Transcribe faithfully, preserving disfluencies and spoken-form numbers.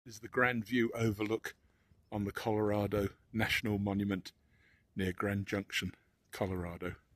is the grand view overlook on the Colorado National Monument near Grand Junction, Colorado.